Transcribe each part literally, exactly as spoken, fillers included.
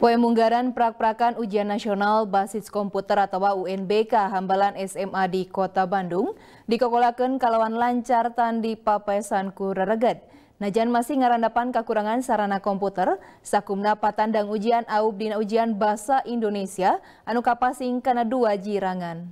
Poe munggaran prak-prakan ujian nasional basis komputer atau U N B K Hambalan S M A di Kota Bandung dikokolakeun kalawan lancar tan di papesan ku rereged. Najan masih ngarandapan kekurangan sarana komputer, sakumna patandang ujian aub dina ujian Basa Indonesia anu kapasing kana dua jirangan.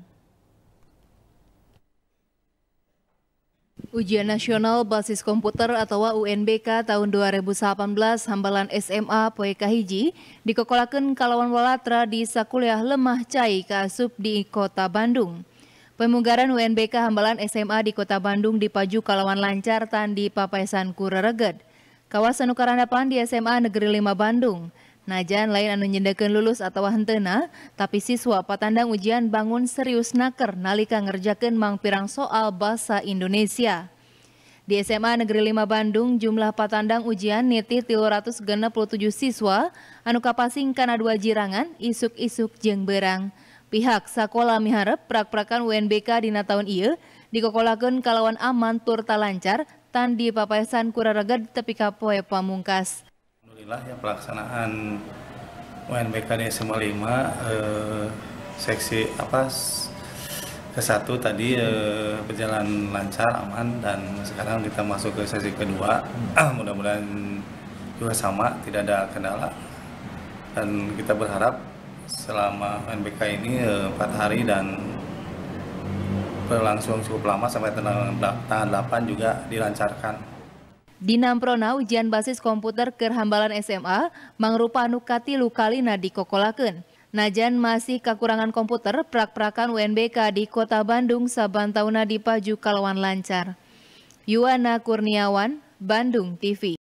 Ujian nasional basis komputer atau U N B K tahun dua ribu delapan belas Hambalan S M A poe kahiji dikokolakeun kalawan walatra di sakuliah lemah cai kaasup di Kota Bandung. Pemunggaran U N B K Hambalan S M A di Kota Bandung dipaju kalawan lancar tan di papesan ku rereged. Kawasan nu karandapan di S M A Negeri lima Bandung. Najan lain anu nyendekeun lulus atau henteu, tapi siswa patandang ujian bangun serius naker nalika ngerjakeun mangpirang soal Basa Indonesia. Di S M A Negeri lima Bandung jumlah patandang ujian niti tilu ratus genep puluh tujuh siswa anu kapasing kana dua jirangan isuk-isuk jeung beurang. Pihak sakola miharep prak-prakan U N B K dina taun ieu dikokolakeun kalawan aman tur talancar tan di papaesan ku rereged tepi ka poe pamungkas. Alhamdulillah ya pelaksanaan U N B K di S M A lima eh, seksi apa ke satu tadi eh, berjalan lancar aman dan sekarang kita masuk ke sesi kedua. Mudah-mudahan juga sama, tidak ada kendala dan kita berharap selama U N B K ini empat eh, hari dan berlangsung cukup lama sampai tanggal delapan juga dilancarkan. Di Namprona ujian basis komputer keur Hambalan S M A mangrupa anu katilu kalina dikokolakeun. Najan masih kakurangan komputer, prak-prakan U N B K di Kota Bandung sabantauna dipaju kalawan lancar. Yuwana Kurniawan, Bandung T V.